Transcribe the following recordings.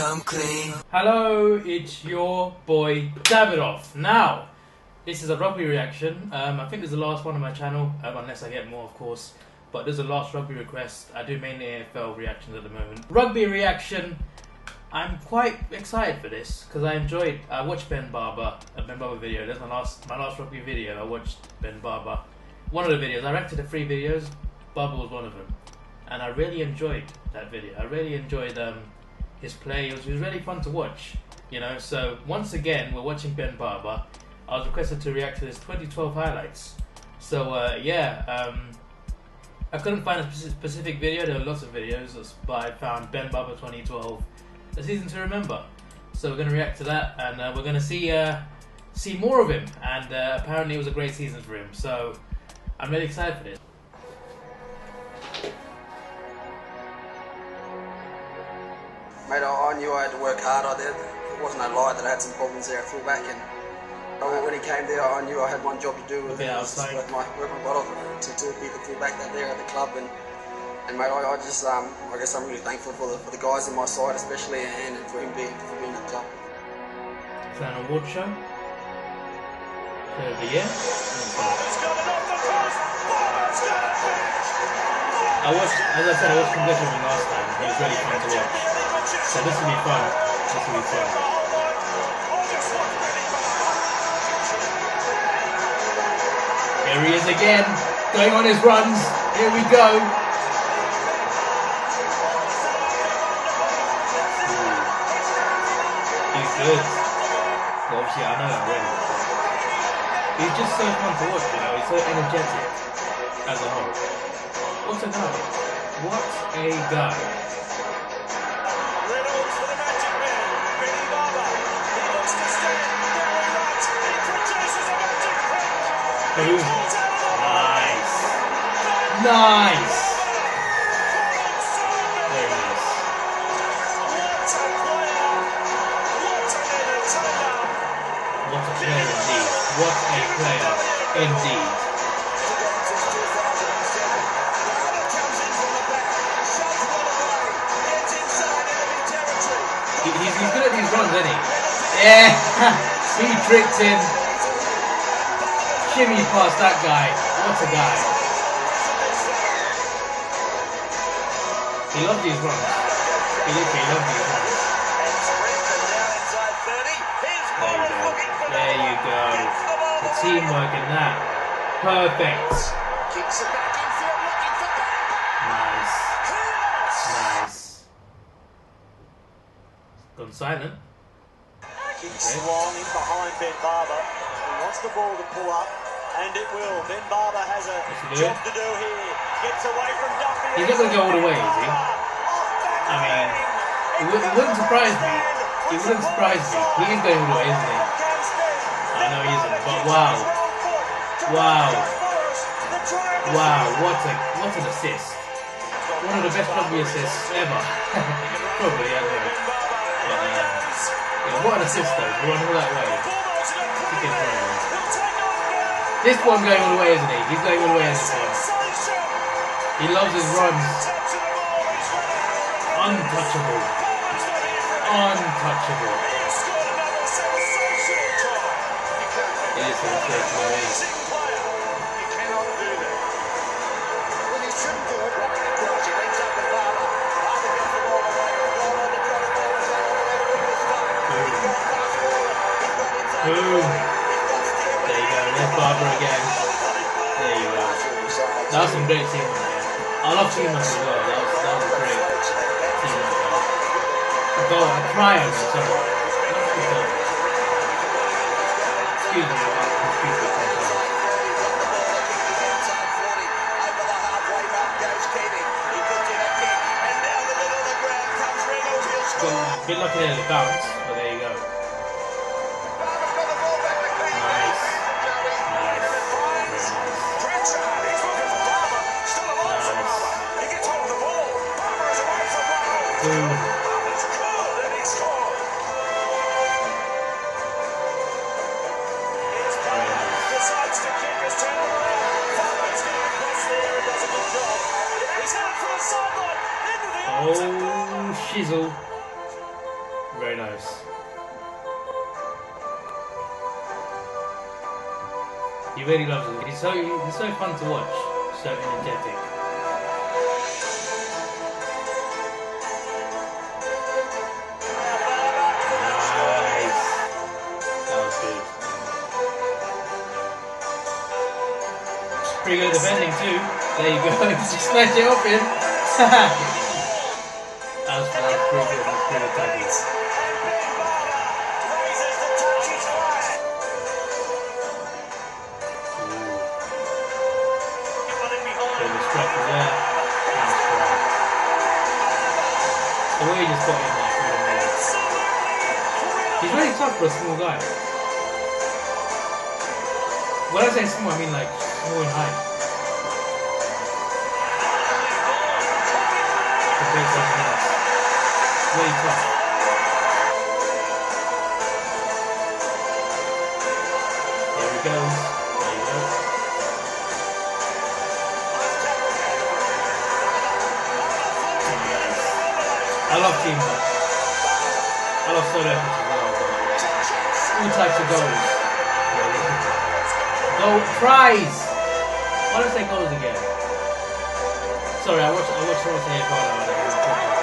come clean. Hello, it's your boy Davidoff. Now, this is a rugby reaction. I think this is the last one on my channel, unless I get more, of course. But this is the last rugby request. I do mainly AFL reactions at the moment. Rugby reaction. I'm quite excited for this because I watched Ben Barba, a Ben Barba video. That's my last rugby video. I watched Ben Barba. One of the videos. I reacted to 3 videos. Barba was one of them, and I really enjoyed that video. I really enjoyed his play. It was really fun to watch, you know. So once again, we're watching Ben Barba. I was requested to react to his 2012 highlights. So I couldn't find a specific video. There were lots of videos, but I found Ben Barba 2012, a season to remember. So we're going to react to that, and we're going to see more of him. And apparently, it was a great season for him. So I'm really excited for this. Mate, I knew I had to work hard. It wasn't no lie that I had some problems there at fullback, and when he came there, I knew I had one job to do. Work my butt off to be the fullback there at the club, and mate, I guess I'm really thankful for the guys in my side, especially, and for him being at the club. Is that an award show? Player of the year? As I said, I watched competition with him last time. He was really fun to watch. So this will be fun. This will be fun. Here he is again, going on his runs. Here we go. He's good. Well, obviously, I know that already. He's just so fun to watch, you know. He's so energetic as a whole. What a guy. What a guy. Boom. Nice. Nice. Very nice. What a player indeed. What a player indeed. He's good at these runs, isn't he? Yeah. He tricked him. Shimmy past that guy. What a guy. He loves these runs. He literally loves these runs. There you go. The teamwork in that. Perfect. Nice. Nice. Gone silent. Kicks long in behind Ben Barba. He wants the ball to pull up, and it will. Ben Barba has a job to do here. Gets away from Duffy. He's not going to go all the way, is he? I mean, it wouldn't surprise me. It wouldn't surprise me. He is going all the way, isn't he? I know he isn't, but wow. Wow. Wow, what an assist. One of the best rugby assists ever. Probably, I don't know. What an assist though, to run all that way. This one going all the way, isn't he? He's going all the way in this one. He loves his runs. Untouchable. Untouchable. It is going to take him away. Boom. There you go, there's Barba again. There you go. That was some great teamwork there. I love teamwork as well. That was a great teamwork goal. A goal, a try on it, sorry. Excuse me about the computer sometimes. A bit lucky there to bounce, but there you go. Oh, shizzle. Very nice. He really loves it. He's so fun to watch. So energetic. Nice. That was good. Pretty good defending too. There you go. Just smash it open. That was pretty good. That's pretty good tackles. The way he just got in there, he's really tough for a small guy. When I say small, I mean like small in height. Really tough. There he goes. There you go. I love teamwork. I love solo efforts as well. All types of goals. Goal tries. Why don't I say goals again? Sorry, I watched someone say goal nowadays.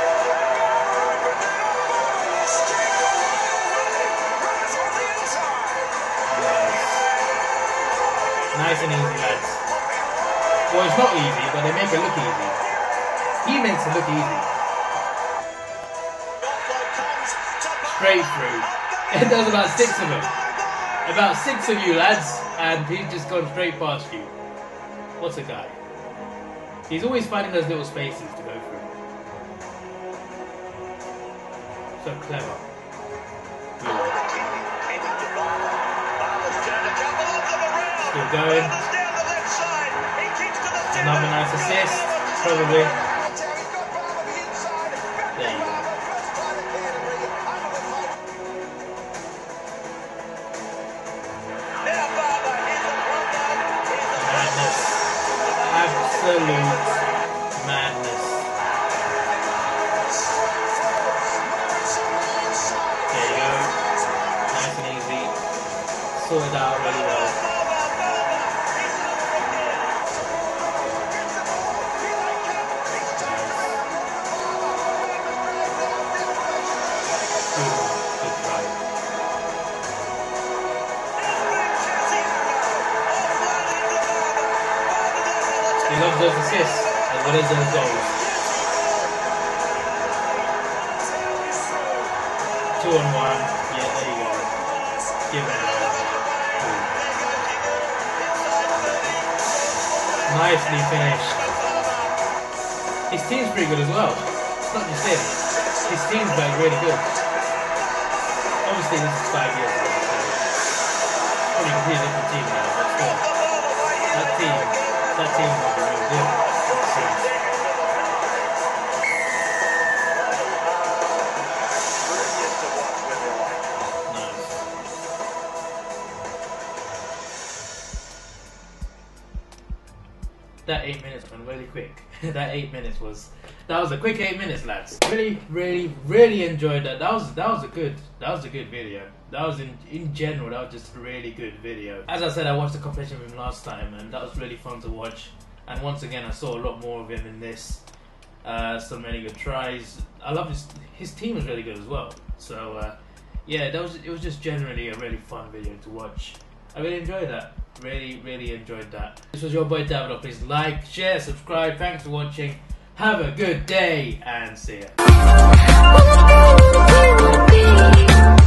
Nice and easy, lads. Well, it's not easy, but they make it look easy. He makes it look easy. Straight through. And there's about 6 of them. About 6 of you, lads, and he's just gone straight past you. What's a guy? He's always finding those little spaces to go through. So clever. Still going. Another nice assist, probably. There you go. Madness. Absolute madness. There you go. Nice and easy. Sorted out really well. He loves those assists as well as those goals. 2 on 1. Yeah, there you go. Give it a go. Nicely finished. His team's pretty good as well. It's not just him. His team's like really good. Obviously this is 5 years ago. Probably a completely different team now, but still. That team will be real good. Nice. That 8 minutes went really quick. That 8 minutes was a quick 8 minutes, lads. Really enjoyed that. That was a good video. That was in general, that was just a really good video. As I said, I watched the competition with him last time, and that was really fun to watch. And once again, I saw a lot more of him in this. Some really good tries. I love his team was really good as well. So yeah, it was just generally a really fun video to watch. I really enjoyed that. Really enjoyed that. This was your boy Davidoff. Please like, share, subscribe. Thanks for watching. Have a good day and see ya.